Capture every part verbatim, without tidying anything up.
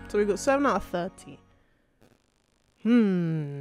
So we got seven out of thirty. Hmm.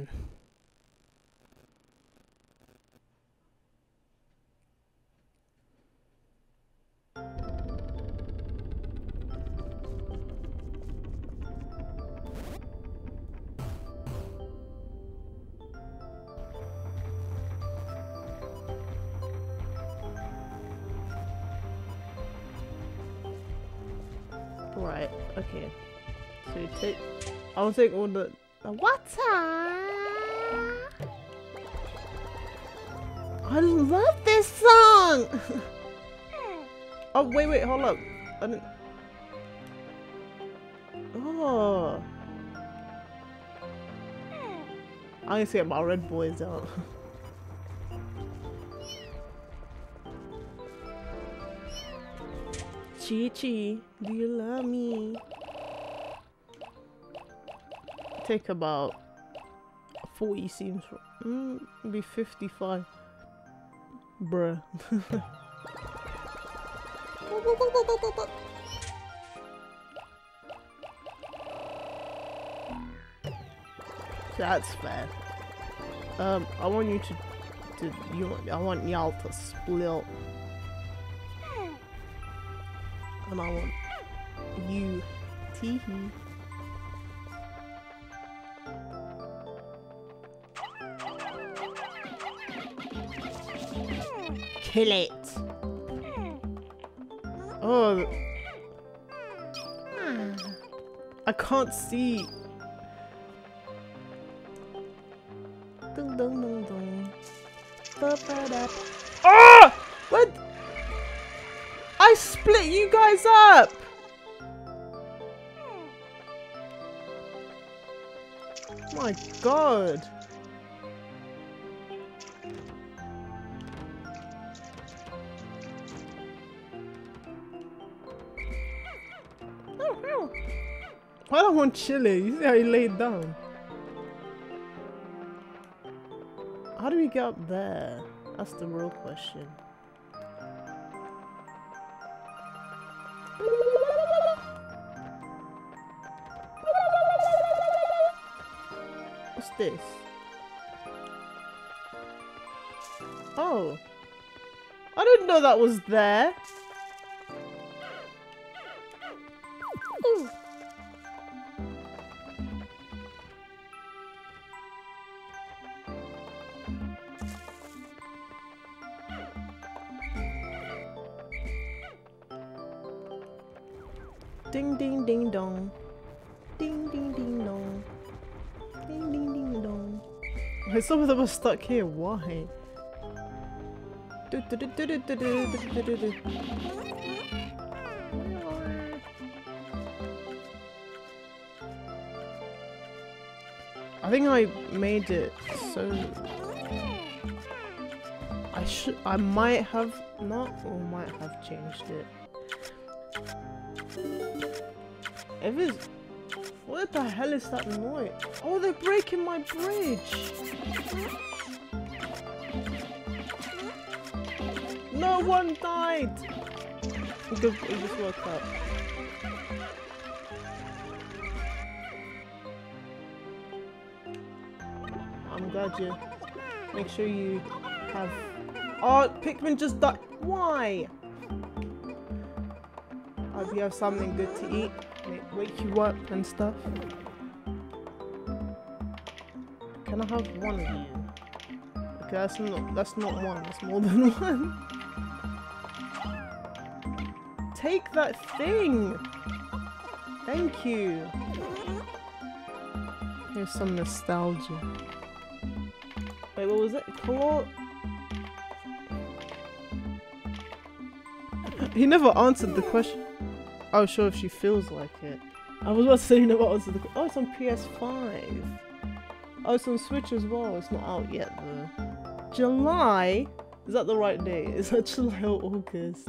Right, okay. So you take, I'll take all the, the water. I love this song. Oh wait, wait, hold up. I didn't. Oh. I need to get my Red Boys out. Chi Chi, do you love me? Take about forty seems, mm, maybe fifty-five. Bruh. That's fair. Um, I want you to, to you. I want y'all to split. And I want you, teehee. Kill it. Oh, I can't see. Dun, dun, dun, dun. Ba, ba, da. Ah! What? I split you guys up! My god. Oh, oh. I don't want chili. You see how he laid down? How do we get up there? That's the real question. What's this? Oh. I didn't know that was there. Ooh. Ding ding ding dong. Ding ding ding dong. Ding ding ding dong. Why some of them are stuck here? Why? Do, do, do, do, do, do, do, do, do, do. I think I made it so I should I might have not or might have changed it. If it's what the hell is that noise? Oh, they're breaking my bridge! No one died! It just, it just worked out. I'm glad you make sure you have. Oh, Pikmin just died. Why? I hope you have something good to eat. Wake you up and stuff. Can I have one of you? Okay, that's not that's not one, that's more than one. Take that thing! Thank you. Here's some nostalgia. Wait, what was it? Claw. He never answered the question. Oh, sure, if she feels like it. I was about to say you never answered the question. Oh, it's on P S five. Oh, it's on Switch as well. It's not out yet though. July? Is that the right date? Is that July or August?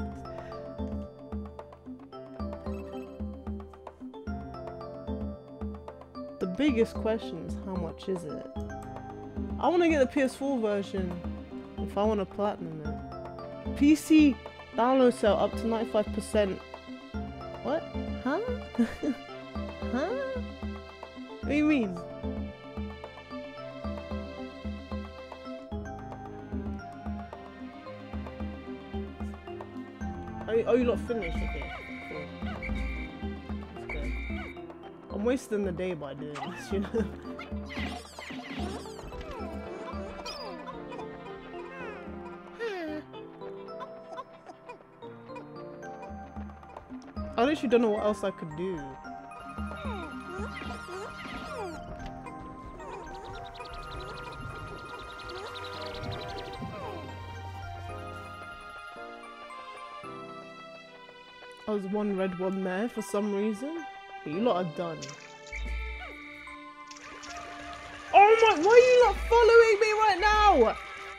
The biggest question is how much is it? I want to get the P S four version if I want to platinum it. P C download sale up to ninety-five percent. What? Huh? Huh? What do you mean? Are you, are you not finished? Okay, cool. That's good. I'm wasting the day by doing this, you know? I literally don't know what else I could do. I was one red one there for some reason. But you lot are done. Oh my, why are you not following me right now?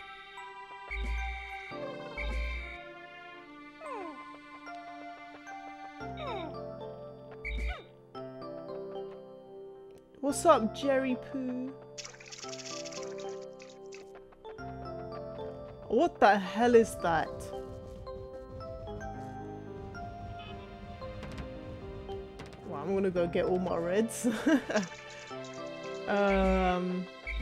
What's up, Jerry Poo? What the hell is that? Well, I'm gonna go get all my reds. um.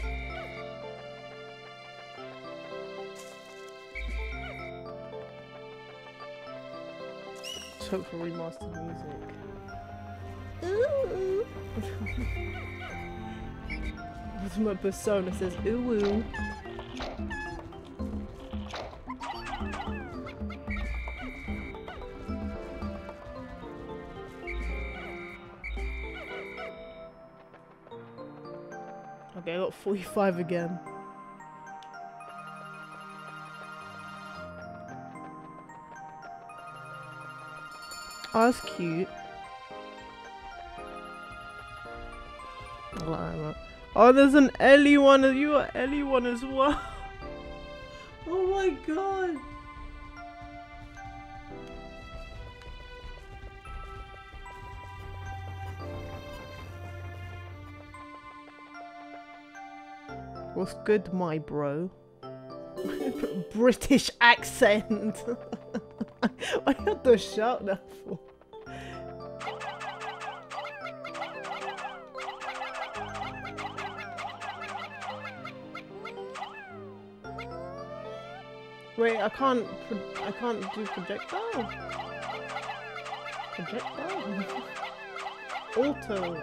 Let's hope for remastered music. Ooh. What's my persona says ooh ooh. Okay, I got forty-five again. Oh, that's cute. I like that. Oh, there's an Ellie one. You got Ellie one as well. Oh my god. What's good, my bro? British accent. I had to shout that for. Wait, I can't. I can't do projectile. Projectile. Auto.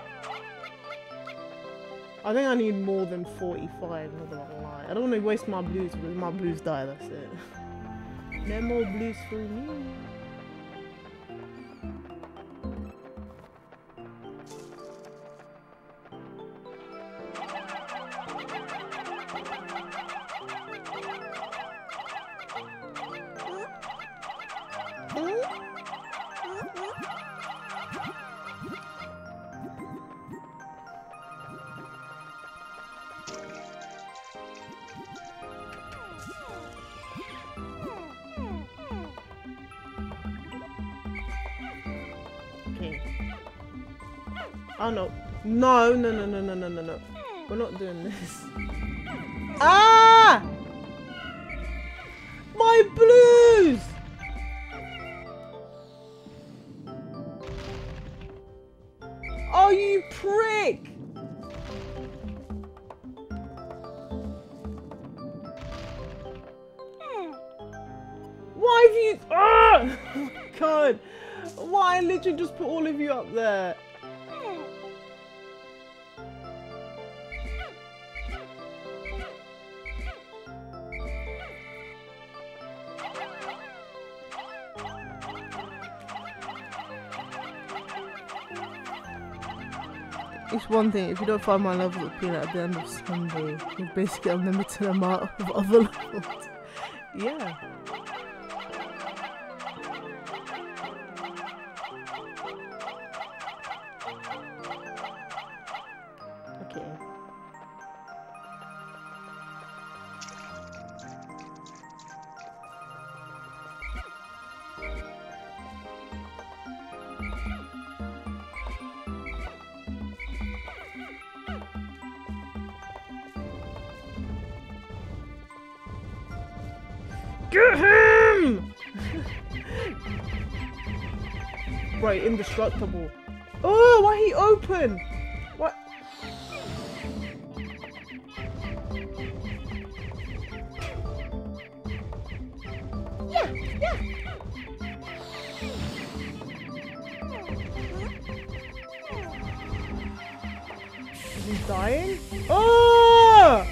I think I need more than forty-five. Not gonna lie. I don't want to waste my blues, but my blues die. That's it. No more blues for me. Oh no. No, no, no, no, no, no, no, no. We're not doing this. Ah! My blues! Oh, you prick! Why have you... Ah! Oh my god. Why I literally just put all of you up there? It's one thing, if you don't find my level appeal at the end of Sunday, you've basically unlimited amount of other levels. Yeah. Okay. Get him! Right, indestructible. Oh, why he open? What? he dying? Oh!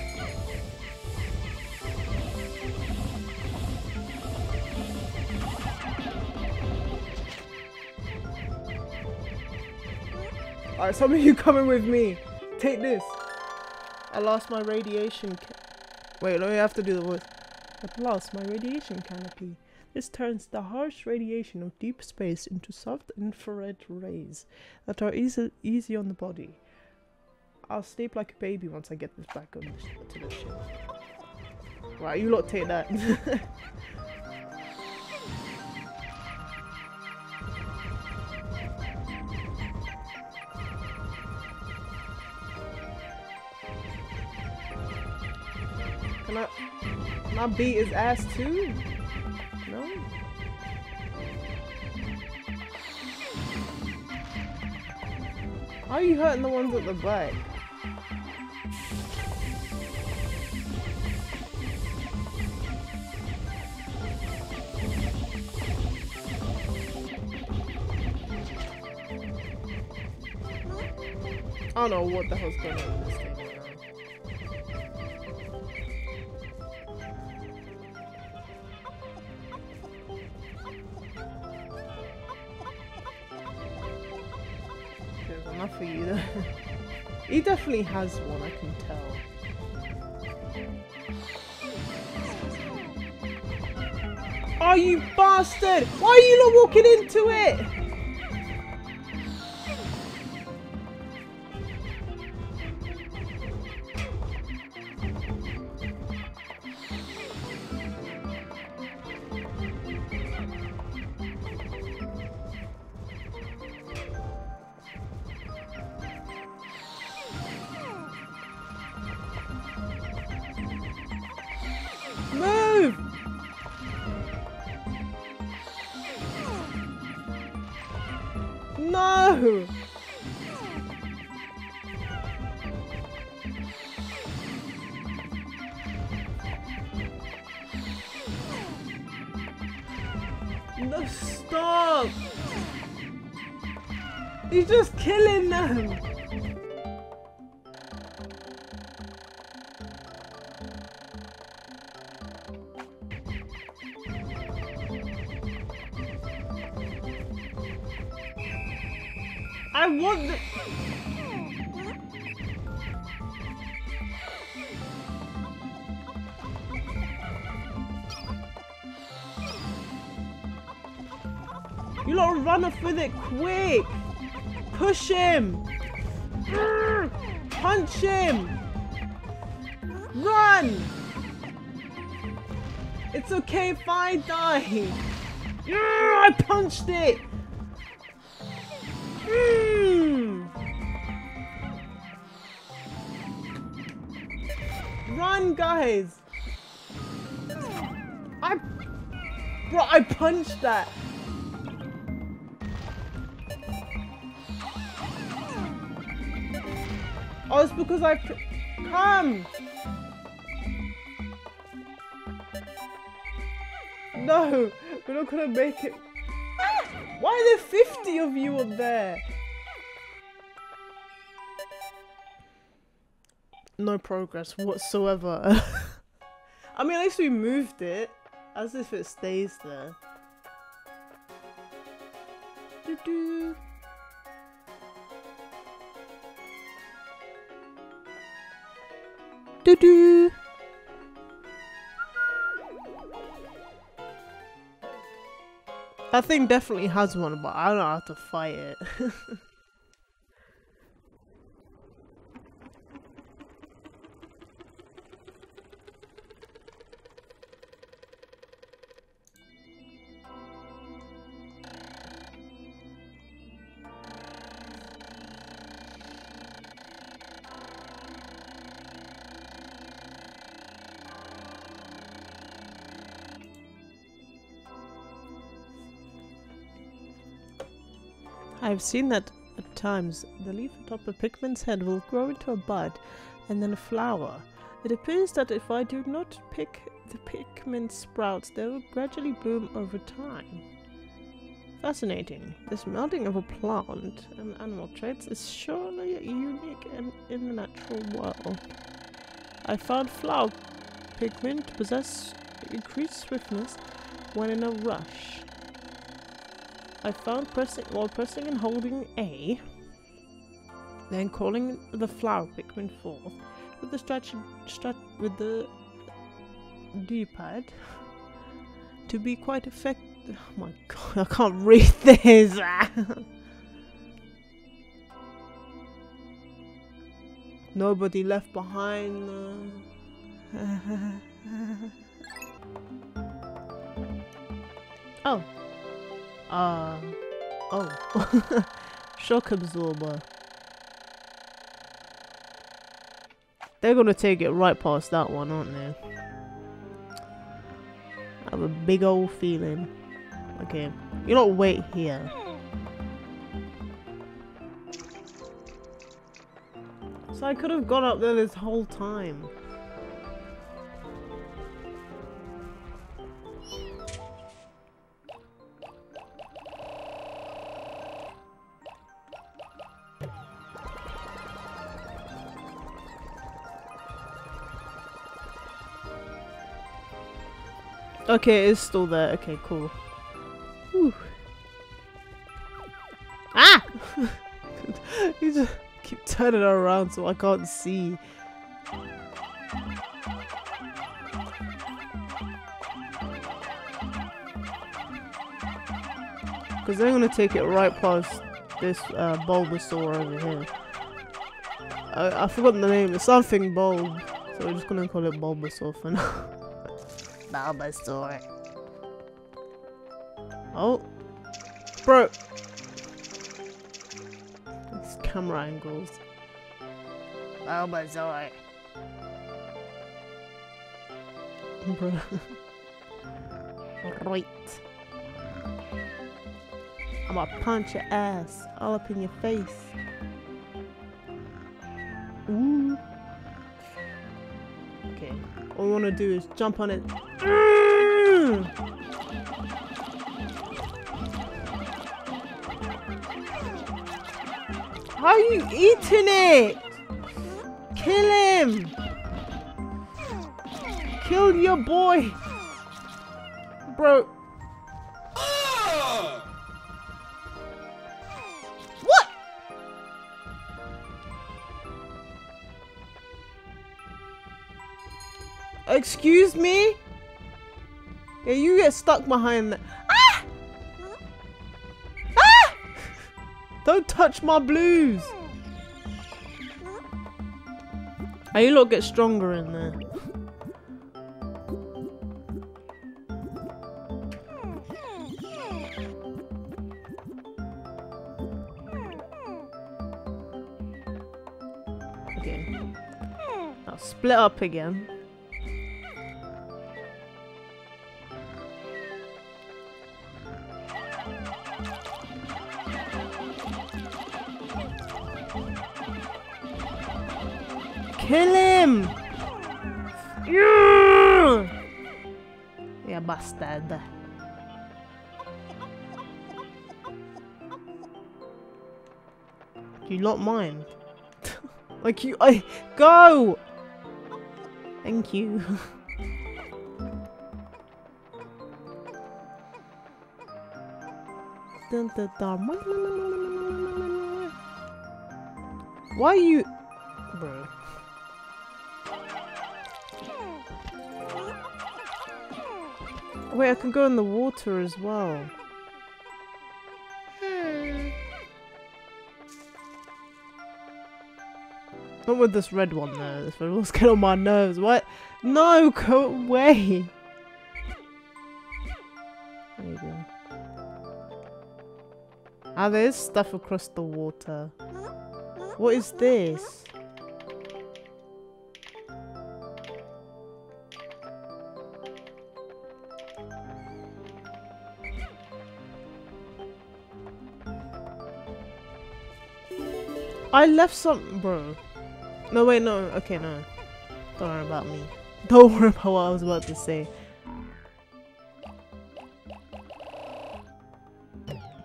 Alright, some of you coming with me. Take this. I lost my radiation ca- Wait, let me have to do the voice. At last, my radiation canopy. This turns the harsh radiation of deep space into soft infrared rays that are easy, easy on the body. I'll sleep like a baby once I get this back on the sh to the ship. Right, you lot take that. Can I, can I beat his ass too? No? How are you hurting the ones at the back? I don't know what the hell's going on with this thing right now. There's enough for you there. He definitely has one, I can tell. Oh, you bastard! Why are you not walking into it? Move! No! No, stop! He's just killing them! I want the- You lot run off with it quick! Push him! Punch him! Run! It's okay if I die! I punched it! Mm. Run, guys! I, bro, I punched that. Oh, it's because I come. No, we're not gonna make it. Why are there fifty of you up there? No progress whatsoever. I mean, at least we moved it, as if it stays there. Doo-doo. Doo-doo. That thing definitely has one, but I don't know how to fight it. I've seen that at times. The leaf atop a Pikmin's head will grow into a bud and then a flower. It appears that if I do not pick the Pikmin sprouts, they will gradually bloom over time. Fascinating. This melding of a plant and animal traits is surely unique in, in the natural world. I found flower pigment possess increased swiftness when in a rush. I found pressing while pressing and holding A, then calling the flower pigment forth with the stretch strat with the D-pad to be quite effective. Oh my god, I can't read this. Nobody left behind. Oh. Uh. Oh. Shock absorber. They're gonna take it right past that one, aren't they? I have a big old feeling. Okay, you don't wait here. So I could have gone up there this whole time. Okay, it's still there. Okay, cool. Whew. Ah! You just keep turning around so I can't see. Because they're gonna take it right past this uh, Bulbasaur over here. I, I forgot the name. It's something Bulb, so we're just gonna call it Bulbasaur for now. Bulbasaur. Oh, bro. These camera angles. Bulbasaur. Bro. Right. I'm gonna punch your ass all up in your face. Ooh. Okay. All we wanna do is jump on it. Mm! How are you eating it? Kill him! Kill your boy! Bro. What? Excuse me? Yeah, you get stuck behind that. Ah! Ah! Don't touch my blues. Oh, you lot get stronger in there. Okay. Now split up again. Kill him! Yeah! Yeah, bastard. Do you not mind? Like you, I go! Thank you. Dun, dun, dun. Why are you, bro? Wait, I can go in the water as well. Hmm. Not with this red one though. This red one's getting on my nerves. What? No, go away. There you go. Ah, there's stuff across the water. What is this? I left some, bro. No, wait, no. Okay, no. Don't worry about me. Don't worry about what I was about to say.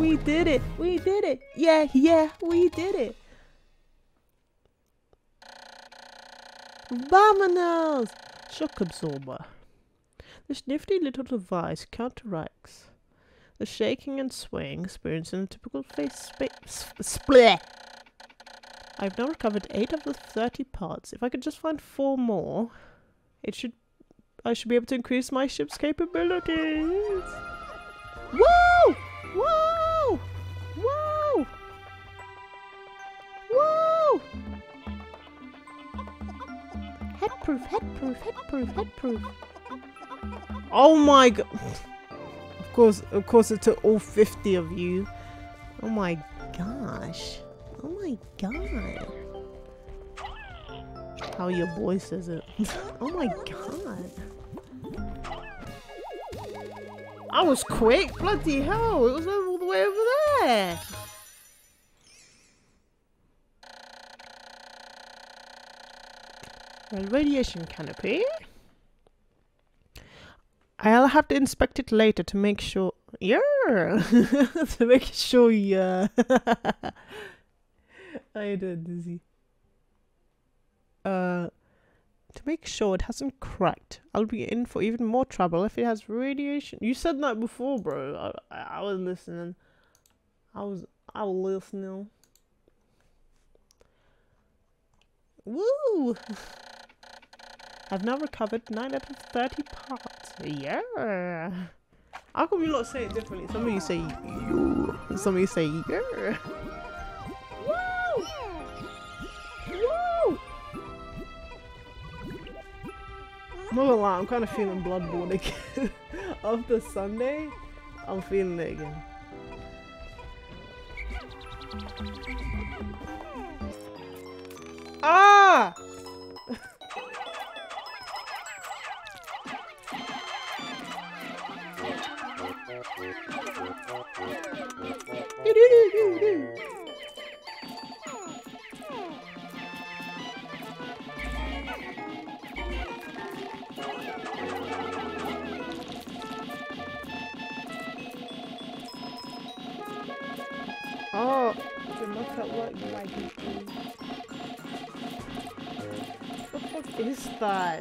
We did it! We did it! Yeah, yeah, we did it! Vamonos! Shock absorber. This nifty little device counteracts the shaking and swaying experienced in a typical face space split. I've now recovered eight of the thirty parts. If I could just find four more, it should I should be able to increase my ship's capabilities. Whoa! Whoa! Whoa! Whoa! Headproof, headproof, headproof, headproof. Oh my god! Of course, of course, it took all fifty of you. Oh my gosh! Oh my god! How your boy says it. Oh my god! I was quick! Bloody hell! It was all the way over there! Well, radiation canopy. I'll have to inspect it later to make sure. Yeah! To make sure, yeah. How you doing, Dizzy? Uh, to make sure it hasn't cracked. I'll be in for even more trouble if it has radiation. You said that before, bro. I, I, I was listening. I was, I was listening. Woo! I've now recovered nine out of thirty parts. Yeah. How come you not say it differently? Some of you say yeah. Some of you say yeah. Woo! Woo! I'm not gonna lie, I'm kind of feeling Bloodborne again. After Sunday, I'm feeling it again. Ah! Oh, the look at what you like. What the fuck is that?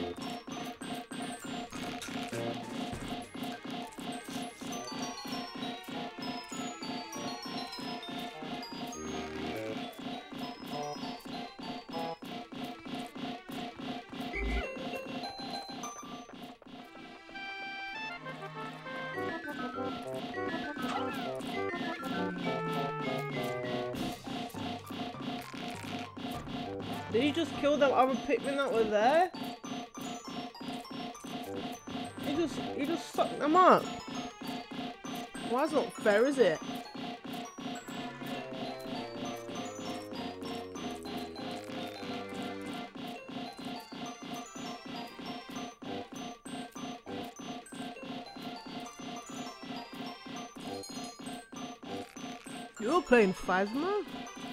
Did you just kill them other Pikmin that were there? You just, you just sucked them up. Well, that's not fair, is it? You're playing Phasma?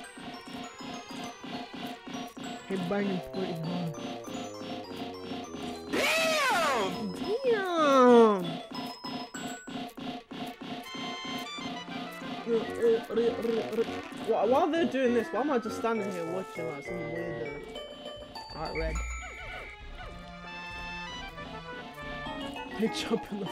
Hey, banging pretty hard. Damn! Damn! While they're doing this, why am I just standing here watching like some weird uh, Alright, red. They jump in the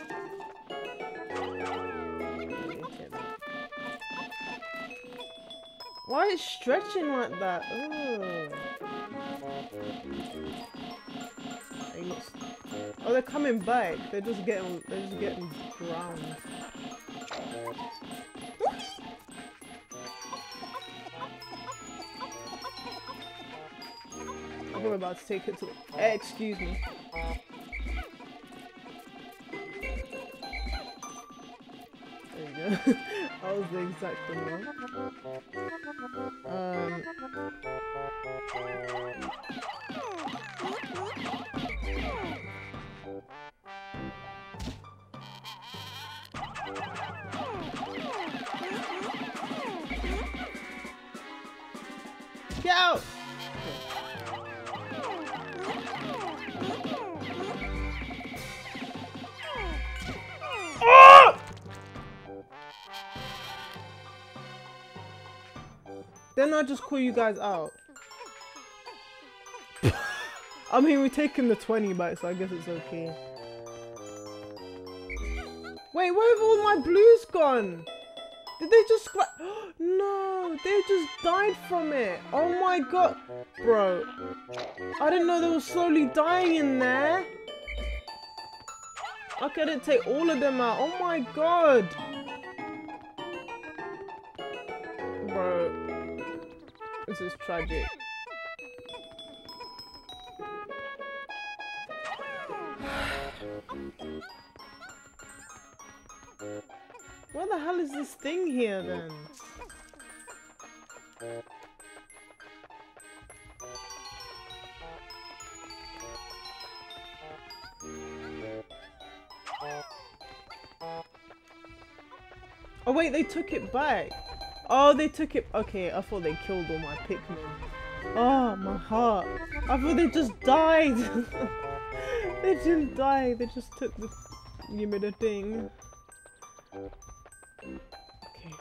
Why is it stretching like that? Ugh. They look... Oh, they're coming back. They're just getting, they're just getting drowned. I think we're about to take it to. The... Hey, excuse me. There you go. I was the exact thing wrong. Um. Get out! Then I'll just call you guys out. I mean, we're taking the twenty back, so I guess it's okay. Wait, where have all my blues gone? Did they just scratch? No, they just died from it. Oh my god. Bro, I didn't know they were slowly dying in there. Okay, I didn't take all of them out. Oh my god. Bro, this is tragic. What the hell is this thing here then? Oh wait, they took it back. Oh, they took it. Okay, I thought they killed all my Pikmin. Oh, my heart. I thought they just died. They didn't die. They just took the give me the thing. Okay.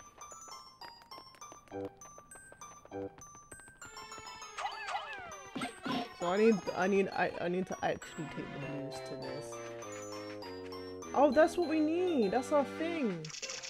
So I need, I need, I, I need to actually take the blues to this. Oh, that's what we need. That's our thing.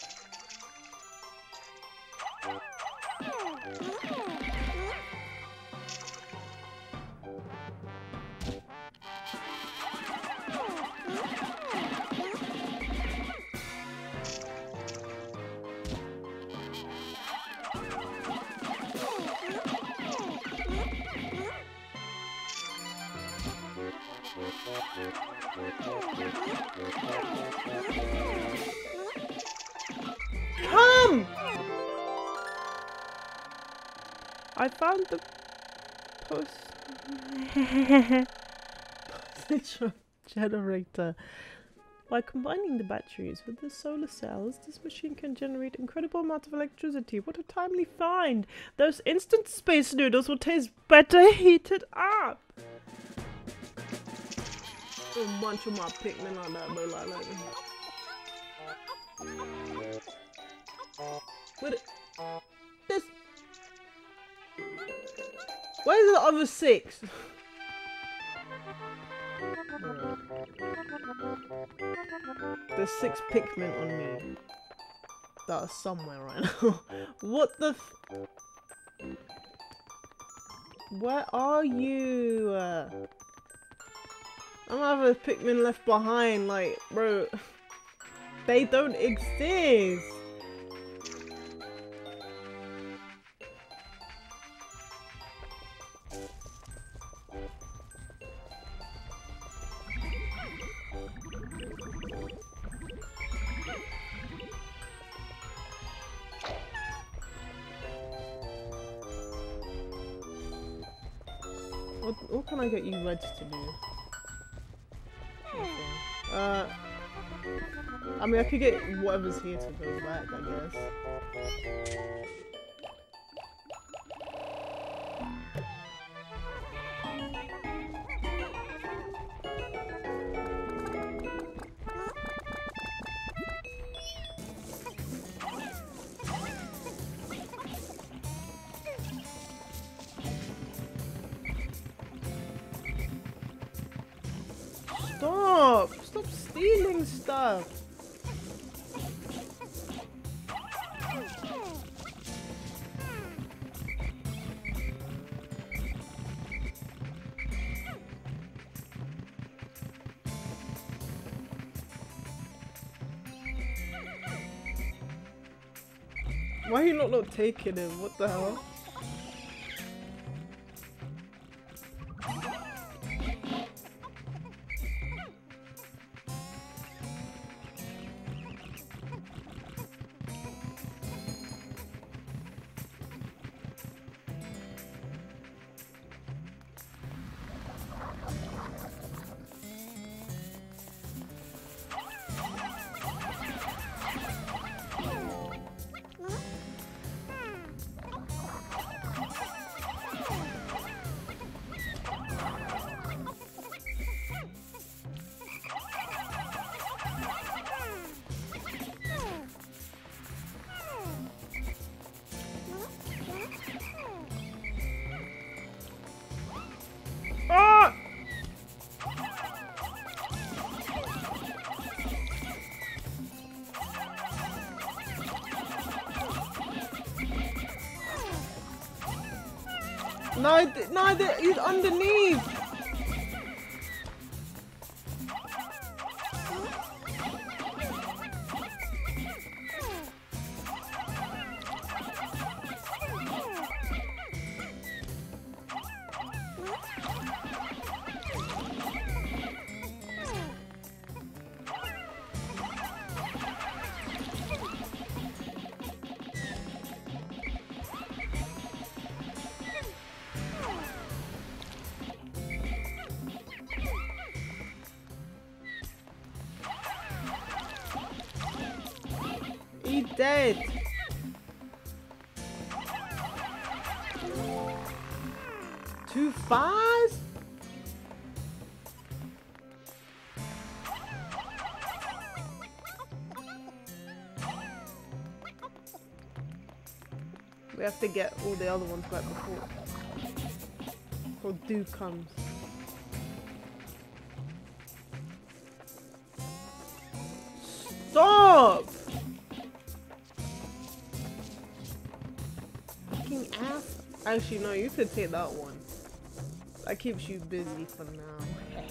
Come! I found the post postage generator. By combining the batteries with the solar cells, this machine can generate incredible amounts of electricity. What a timely find! Those instant space noodles will taste better heated up! A bunch of my Pikmin like that, bro, like that. What? This. Where's the other six? There's six Pikmin on me that are somewhere right now. What the? F Where are you? Uh, I don't have a Pikmin left behind, like, bro. They don't exist. What, what can I get you Reds to do? Okay. Uh, I mean, I could get whatever's here to go back, I guess. Stop! Stop stealing stuff! Why are you not, not taking him? What the hell? No, th no, th he's underneath. He dead. Too fast? We have to get all the other ones back before before Duke comes. Stop! Fucking ass. Actually, no, you could take that one. That keeps you busy for now.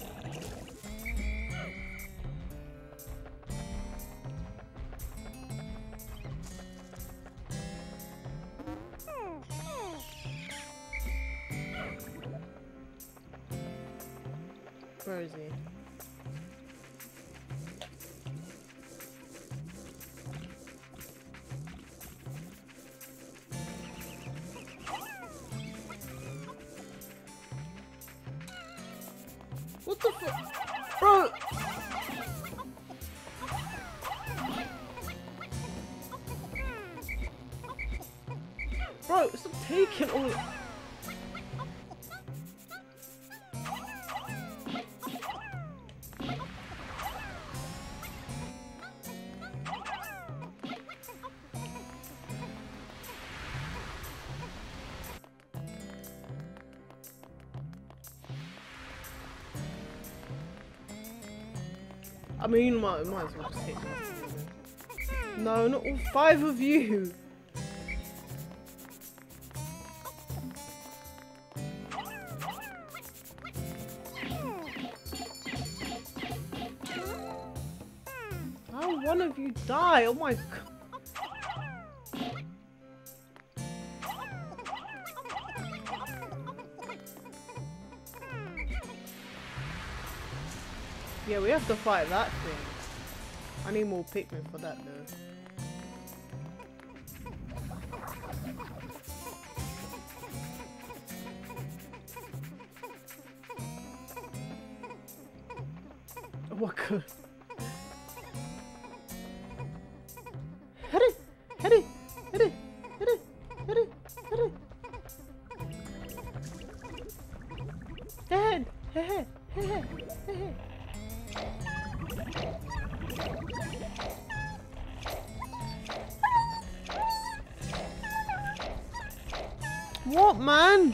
Where is he? What the fuck? Bro! Bro, stop taking all... I mean, you might, might as well just take them. No, not all five of you! How one of you die? Oh my god. Yeah, we have to fight that thing. I need more Pikmin for that though. What could? Hit it! Hit it! Hit it! Hit it! Hit it! Hit it! Dead! Heh heh! Heh heh! Heh heh! What, man?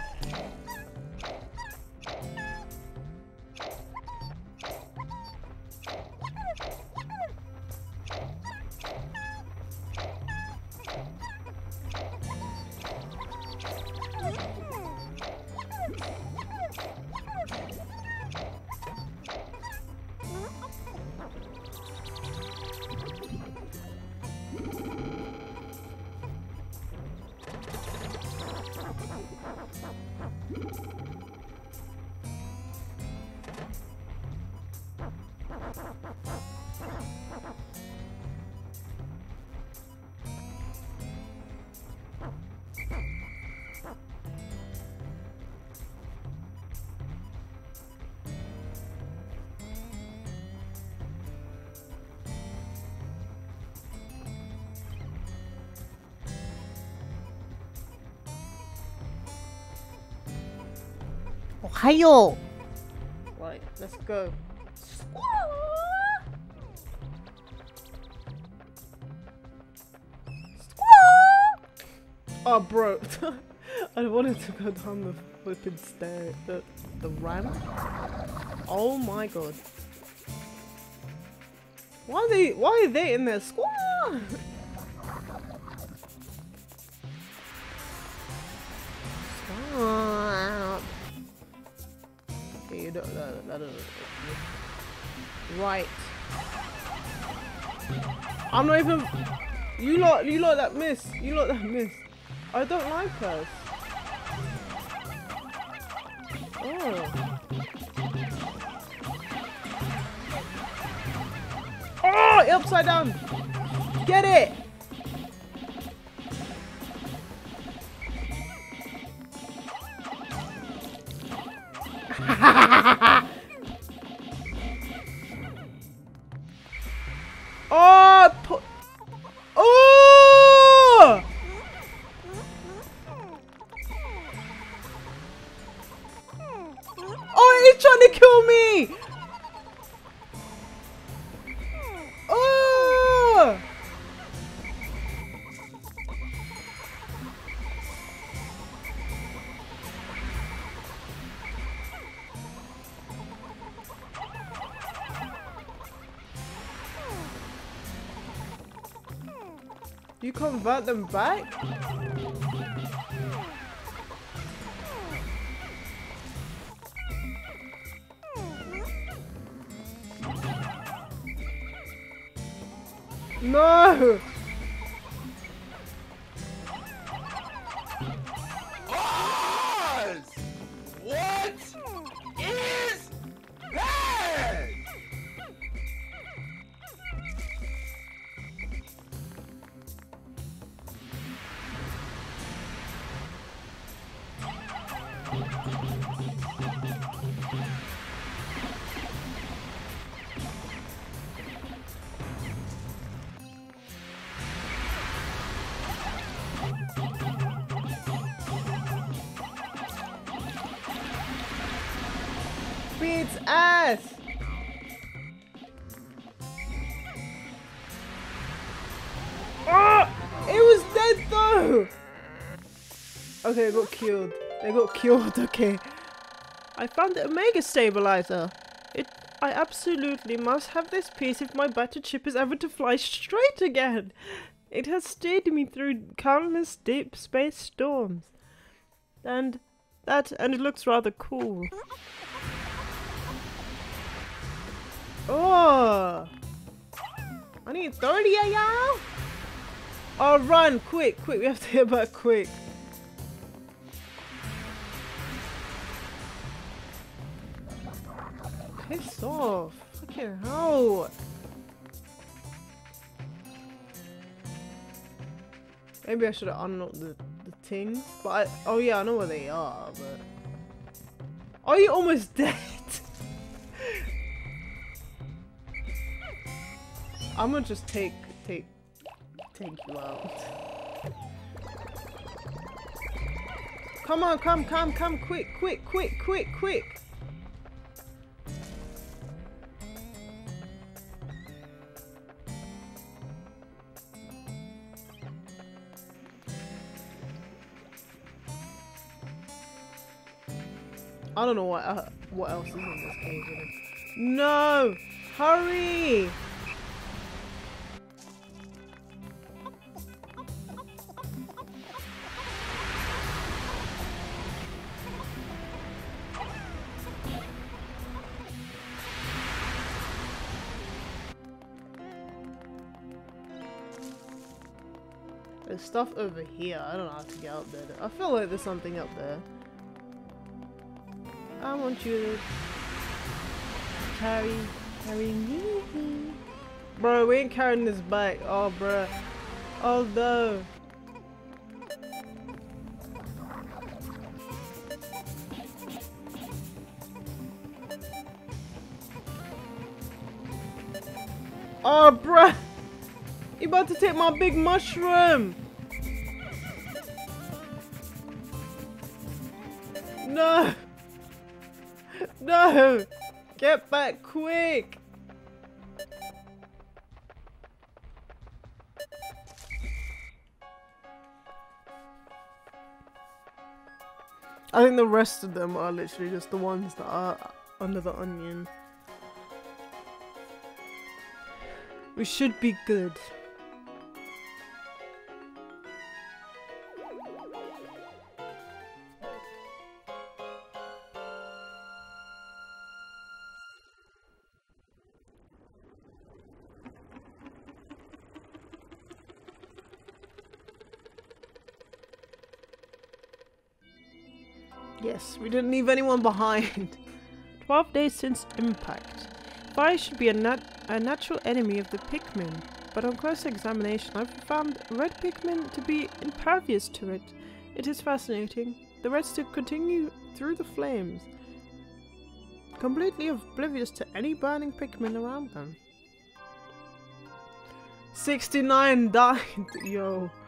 Ohio! Right, let's go. Oh, bro. I wanted to go down the flipping stair. The, the ramp. Oh my god. Why are they, why are they in there? Squaw! Stop. ladder. Right. I'm not even. You lot, you lot that miss. You lot that miss. I don't like us. Oh. Oh, upside down. Get it. Oh, pu- oh! Oh, he's trying to kill me! Oh! You convert them back? No! Oz! What is that? Beats ass! Oh! It was dead though! Okay, they got killed. They got killed, okay. I found the Omega Stabilizer. It. I absolutely must have this piece if my battered ship is ever to fly straight again. It has steered me through countless deep space storms. And that, and it looks rather cool. Oh! I need thirty of y'all! Oh, run! Quick, quick, we have to get back quick. Piss off. Fucking hell. Maybe I should have unlocked the, the things. But I, oh yeah, I know where they are, but... Are you almost dead? I'm gonna just take, take, take you out. Come on, come, come, come, quick, quick, quick, quick, quick. I don't know what uh, what else is in this cage. No! Hurry! There's stuff over here. I don't know how to get up there. I feel like there's something up there. I want you to carry, carry me. Bro, we ain't carrying this back. Oh, bro. Oh, no. Oh, bro. You about to take my big mushroom. No. No! Get back quick! I think the rest of them are literally just the ones that are under the onion. We should be good. Yes, we didn't leave anyone behind. Twelve days since impact. Fire should be a, nat a natural enemy of the Pikmin, but on close examination I've found red Pikmin to be impervious to it. It is fascinating. The reds to continue through the flames, completely oblivious to any burning Pikmin around them. sixty-nine died! Yo.